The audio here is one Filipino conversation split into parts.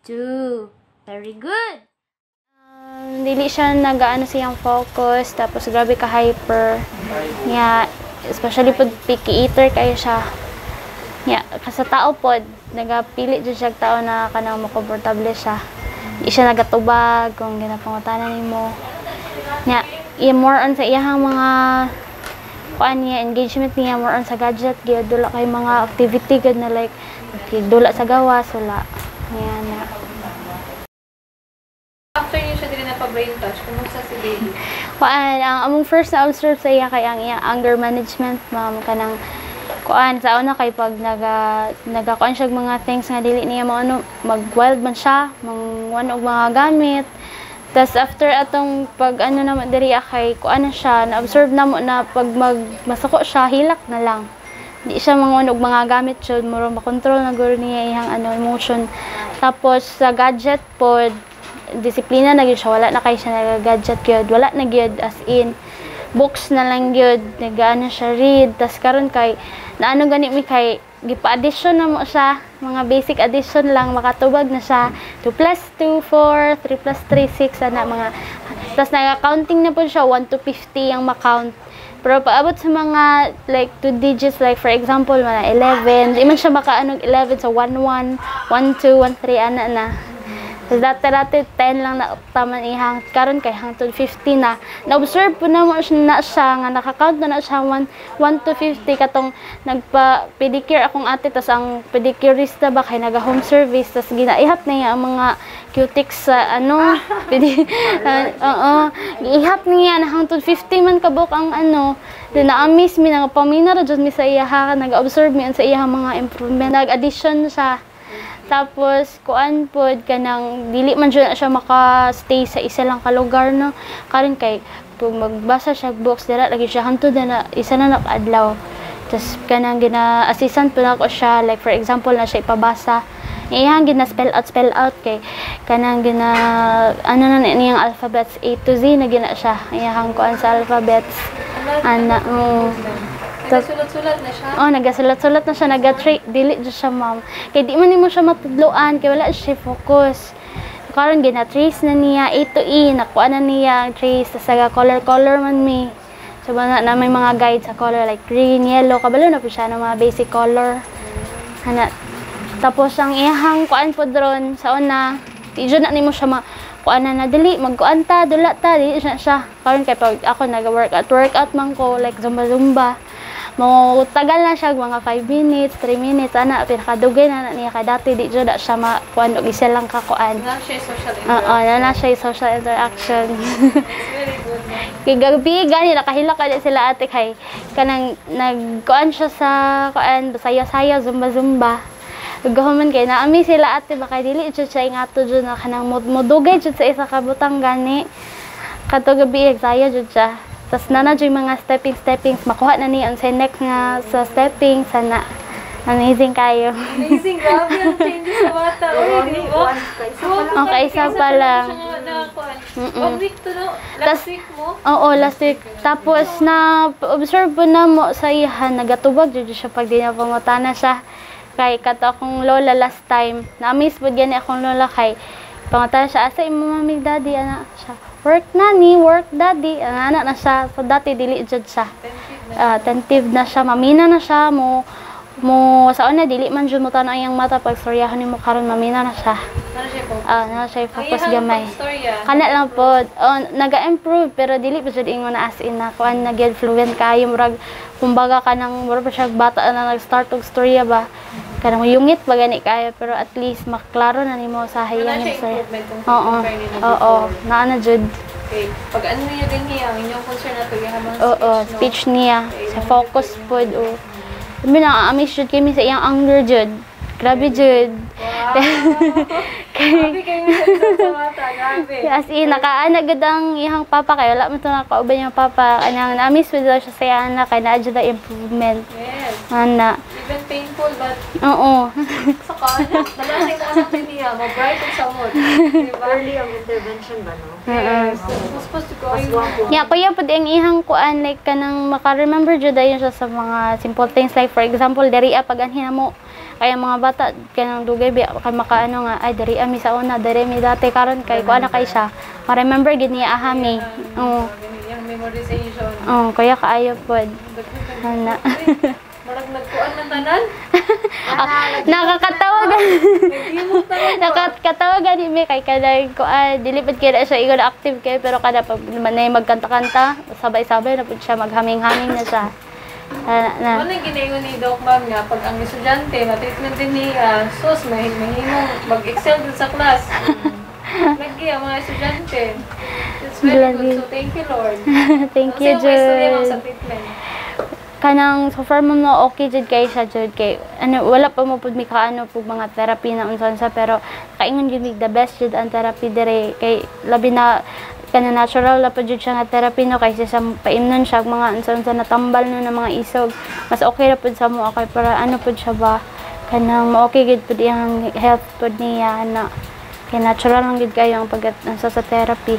2. Very good. Dili siya nagaano siyang focus, tapos grabe ka hyper. Yeah, especially pag picky eater kayo siya. Yeah, kasi tao pod nagapili jud siya tao na kanang mo komportable siya. Di siya nagatubag kung ginapangutanan nimo. Yeah, more on sa iyang mga kuan niya, engagement niya more on sa gadget gyud, dula kay mga activity gud na like dula sa gawas wala. Yan na. After niyo siya dili na pa-brain touch, kumusta si baby? Kuan, ang among first na observe sa iya kay ang iyang anger management, ma'am, kanang kuan sa una kay pag nagakuan siya mga things nga dili niya mo ano, mag-wild man siya, mangwan og mga gamit. Tas after atong pag ano na diri kay kuan na siya, na-observe na mo na pag masako siya, hilak na lang. Di siya mangwan og mga gamit jud, muro makontrol na guro niya iyang ano emotion. Tapos sa gadget pod disiplina na gyud siya, wala na kay siya nag-gadget gyud, wala na gyud as in books na lang gyud, nagaano siya read. Tas karon kay naano gani mi kay gipa-addition na mo siya, mga basic addition lang makatubag na siya, 2 plus 2 4, 3 plus 3 6 ana mga. Tas naga-counting na po siya 1 to 50 ang ma-count. Pero paabot sa mga like 2 digits, like for example mga 11, di man siya makaanog 11 sa 1 1 1 2 1 3 ana na. So, dati 10 lang na taman ihang, karon kay hangtod 50 na. Na-observe po na mo na siya, nga nakakount na siya 1 to 50, katong nagpa-pedicure akong ate, tas ang pedicurista ba kay naga-home service, tas ginaihat na niya ang mga cutics sa ano, ihap niya na hangtod 50 man kabuk ang ano. Then na-amaze mi, nagpamina ra jud mi sa iya, nag-observe mi sa iya mga improvement, nag-addition siya. Tapos kuan pod kanang dili man jud na siya maka-stay sa isa lang ka lugar no. Karon kay kung magbasa siya books dira lagi siya hangtod na isa na naka-adlaw. Tapos kanang gina-assistant po na ko siya, like for example na siya ipabasa. Iyang gina-spell out kay kanang gina ano na niyang alphabets A to Z na gina siya. Iyang kuan sa alphabets. Ana nagasulat-sulat na siya? Oh, nagasulat-sulat na siya, nag-trait, dili dyan siya, ma'am. Kaya di man mo siya matudloan, kaya wala siya focus. Karon gina-trace na niya, A to E, nakuha na niya, trace, tas color man mi. So, na may mga guides sa color, like green, yellow, kabalo na po siya ng mga basic color. Hana. Tapos, ang ihang kuan po dron, sa una, di dyan na mo siya kuan na dili, magkuan ta, dula ta, di siya. Karon kaya pag ako nag-workout man ko, like zumba-zumba. Mo tagal na siya mga 5 minutes, 3 minutes ana pinakadugay na niya kay dati di jud siya makuan og isa lang ka kuan. Na siya social interaction. Na siya social interaction. Very good. Kay gabi gani nakahilak ka sila ate kay kanang nagkuan siya sa kuan saya-saya zumba-zumba. Gahuman kay naami sila ate baka dili jud siya ingato jud na kanang modugay jud sa isa ka butang gani. Kadto gabi saya jud siya. Tas nana dyan mga steppings, makuha na niya ang next nga sa stepping, sana. Amazing kayo. Amazing, grabe ang changes sa bata. Uy, di ba? Okay, isa pa lang. 1 week to no? Last week mo? Oo, last week. Tapos na-observe po na mo sa iya, nagatubag dyan siya pag di na pamutana siya. Kay kato akong lola last time, na-amaze po gani akong lola kay pamutana siya, asa imo mami daddy, anak siya. Work nani, work daddy. Ang anak na siya. So, dati dili jud siya. Attentive na siya. Mamina na siya. Sa una, dili man jud mo tanong ang mata. Pag storyahan ni mo karon mamina na siya. Na siya focus gamay. Kana lang po. Naga-improve. Pero dili pa jud ingon na as in na. Kuan nag-get fluent kayo. Murag, kumbaga ka nang murag pa siya bata na nag-start og storya ba. Kanang yungit pa gani kaya pero at least maklaro na nimo sa hayang story. Oo, naana jud. Okay. Pag ano niya din niya, ang inyong concern na to yaman speech niya, sa focus pod o. Sabi na amaze jud kami sa iyang anger jud. Grabe jud. Grabe kayo sa mata, grabe. As in, nakaana gud ang iyang papa kay wala man to nakauban yung papa. Kanang na-amaze jud siya sa iyang anak kay naa jud improvement. Yes. Ana. Even painful but Oo. sa kana, dalasay na anak niya, mag-bright ang samot. Diba? Early ang intervention ba, no? Yes. Supposed to go. Yeah, kuya pud ang ihang kuan like kanang maka-remember jud ayon siya sa mga simple things like for example diri pag anhin mo kay mga bata kanang dugay biya kay makaano nga ay diri ami sa una diri mi dati karon kay kuana kay siya ma-remember gid niya ahami oo Yung memorization. kaya kaayo pod ana Marag nagkuan ng tanan. nakakatawagan Naglimot tanan. nakakatawagan ni mi kay kada kuan dili pud kay siya igon active kay pero kada pag manay magkanta-kanta sabay-sabay na pud siya maghaming-haming na siya na Ano yung ginayon ni Doc Ma'am nga, pag ang estudyante, matreatment din niya, sus, mahimong mag-excel dun sa class. Lagi ang mga estudyante. It's very good. So, thank you, Lord. thank you Kasi yung istorya mo Jud sa treatment. kanang so far mo no okay jud kay siya jud kay ano wala pa mo pud mi kaano pug mga therapy na unsa pero kaingon jud mig the best jud ang therapy dire kay labi na kana natural la pud jud siya nga therapy no kaysa sa paimnon siya mga unsa natambal no na mga isog mas okay ra pud sa mo kay para ano pud siya ba kanang okay gid pud iyang health pud niya na kay natural lang gid kayo ang pag sa therapy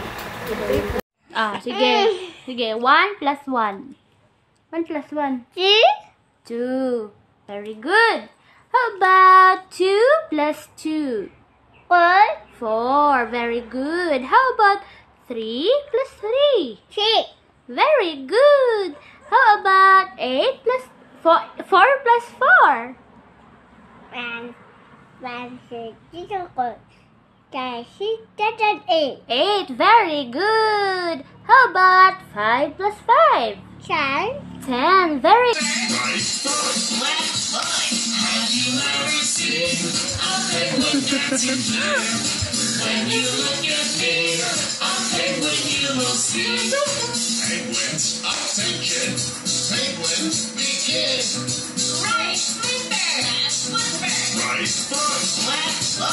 sige 1 plus 1 1 plus 1. 2. Very good. How about 2 plus 2? 4. Very good. How about 3 plus 3? 6. Very good. How about 8 plus 4 plus 4? 1, 2, 3, 4, 5, 6, 7, 8. 8. Very good. How about 5 plus 5? 10. 10. Very Penguins, attention! Penguins, begin! Right foot! Right foot! Left